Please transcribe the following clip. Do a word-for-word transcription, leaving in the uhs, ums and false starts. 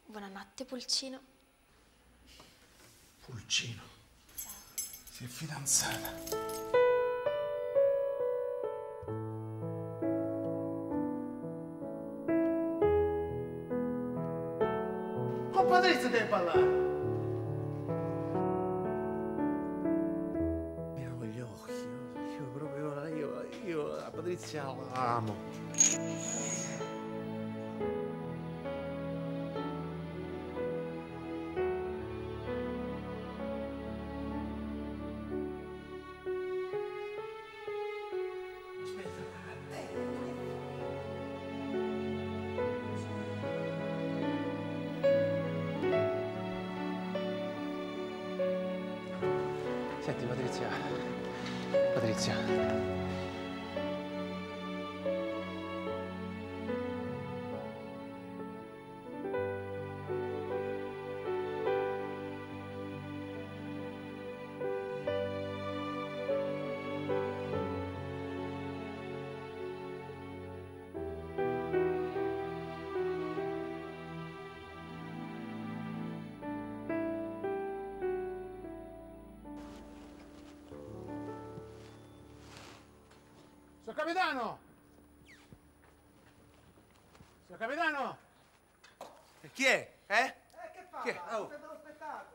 Buonanotte, Pulcino. Pulcino. Ciao. Si è fidanzata. Con Patrizia devi parlare! Mira con gli occhi, io proprio, io, io la Patrizia la amo. Senti, Patrizia. Patrizia. Signor capitano! Signor capitano! Chi è? Eh? Eh, che fa? Chi è? Oh.